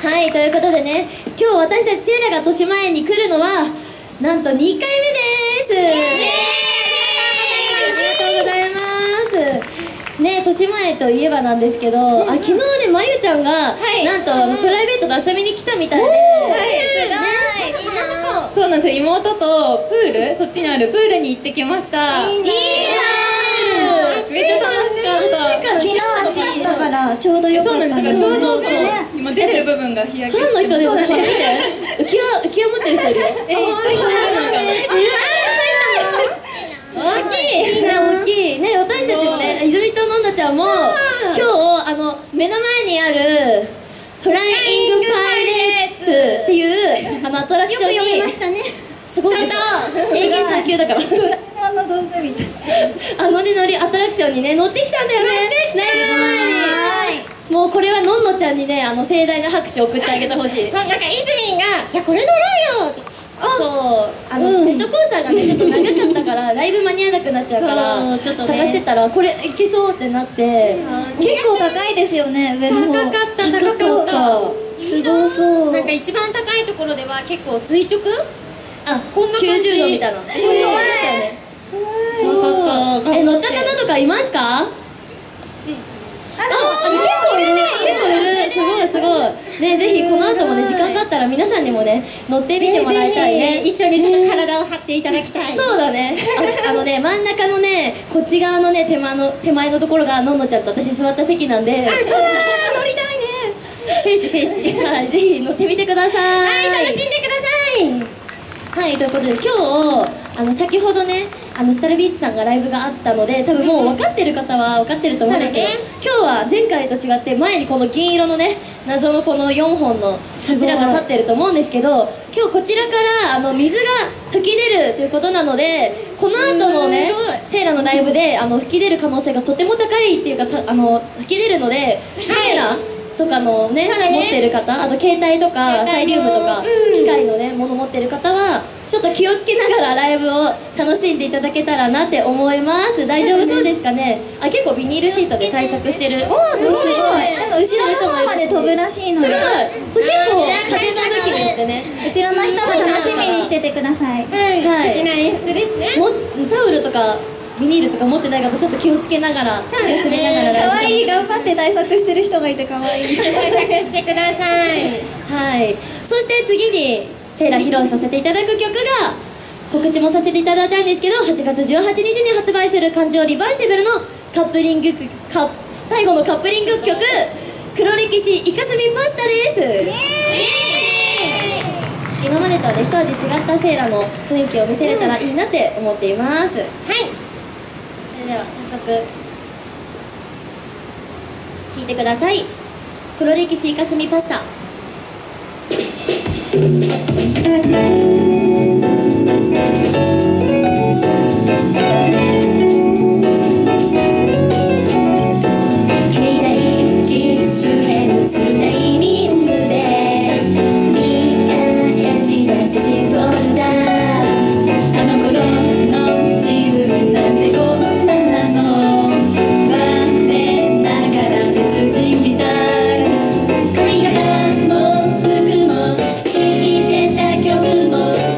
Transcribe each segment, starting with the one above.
はい、ということでね、今日私たちセイラが豊島園に来るのはなんと2回目です。ありがとうございますね。豊島園といえばなんですけど、昨日ね、まゆちゃんが、なんとプライベートで遊びに来たみたいで、 そうなんですよ。妹とプール、そっちにあるプールに行ってきました。いいなー。めっちゃ楽しかった。 昨日暑かったからちょうどよかったね。 ちょうど今出てる部分が日焼け。 ファンの人でもね、見て、浮き輪持ってる人いるよ。大きいね、大きいね。私たちもね、泉とのんだちゃんも今日目の前にあるフライングパイレーツっていうアトラクションに、よく読みましたね。すごいでしょ。英検3級だから。乗りアトラクションにね乗ってきたんだよね。ライブの前に。もうこれはのんのちゃんにね盛大な拍手を送ってあげてほしい。 なんかいずみんが「いやこれ乗ろうよ」って。 そうジェットコースターがねちょっと長かったからライブ間に合わなくなっちゃうからちょっと探してたらこれいけそうってなって。 結構高いですよね、上の方。 高かった。 すごそう。 なんか一番高いところでは結構垂直、 こんな90度みたいな、そういう感じだったよね。乗った方とかいますか？結構いるね。すごいね。ぜひこの後もね時間があったら皆さんにもね乗ってみてもらいたいね。 一緒にちょっと体を張っていただきたい。 そうだね。ね、真ん中のねこっち側のね手前のところがのんのちゃんと私座った席なんで、乗りたいね。 聖地はい、ぜひ乗ってみてください。 はい、楽しんでください。 はい、ということで今日先ほどねスタルビーチさんがライブがあったので多分もう分かってる方は分かってると思うんですけど、今日は前回と違って前にこの銀色のね謎のこの4本の柱が立ってると思うんですけど、今日こちらから水が吹き出るということなので、この後のねセイラのライブで吹き出る可能性がとても高いっていうか吹き出るので、カメラとかのね持ってる方、あと携帯とかサイリウムとか機械のねもの持ってる方はちょっと気をつけながらライブを楽しんでいただけたらなって思います。大丈夫そうですかね。結構ビニールシートで対策してる。 すごい。でも後ろの方まで飛ぶらしいので、 そう結構風の向きによってね、 後ろの人も楽しみにしててください。 素敵な演出ですね。 タオルとかビニールとか持ってない方ちょっと気をつけながら休みながらライブ。 可愛い、頑張って対策してる人がいて可愛い。 対策してください。 はい。そして次にセイラ披露させていただく曲が、告知もさせていただいたんですけど、8月18日に発売する感情リバーシブルの最後のカップリング曲「黒歴史イカスミパスタ」です。今までとはね一味違ったセイラの雰囲気を見せれたらいいなって思っています。はい。それでは早速聴いてください。黒歴史イカスミパスタ。 髪型も服も聴いてた曲も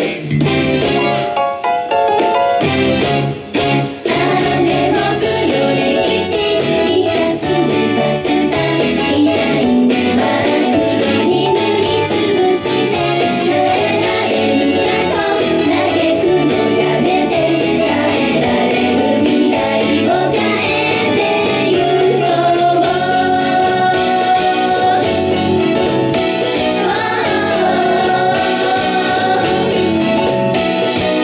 「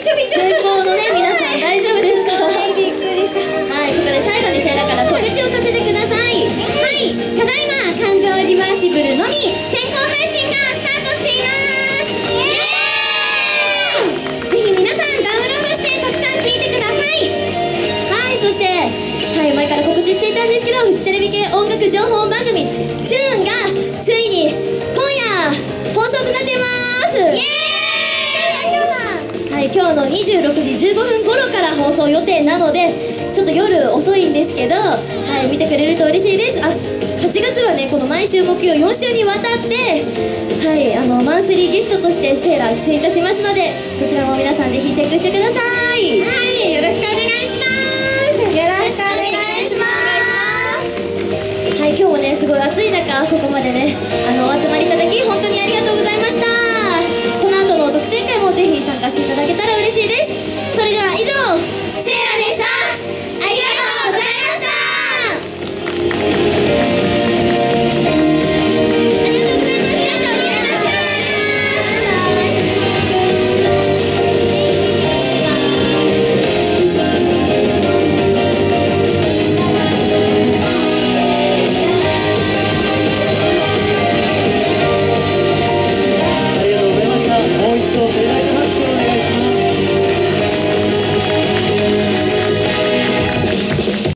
ちょびちょ。 前方のね皆さん大丈夫ですか？ はいびっくりした。 はい、ここで最後にセイラから告知をさせてください。 はい、ただいま感情リバーシブルのみ先行配信がスタートしています。ぜひ皆さんダウンロードしてたくさん聴いてください。 はい、そしてはい前から告知していたんですけど、フジテレビ系音楽情報番組「チューン」がついに今夜放送となっています。はい、今日の26時15分頃から放送予定なのでちょっと夜遅いんですけど、はい、見てくれると嬉しいです。8月はねこの毎週木曜4週にわたって、はい、マンスリーゲストとしてセーラー出演いたしますので、そちらも皆さんぜひチェックしてください。 はい、よろしくお願いします。 よろしくお願いします。 はい、今日もねすごい暑い中ここまでねお集まりいただき本当にありがとうございました。この後の特典会もぜひ参加していただけたら嬉しいです。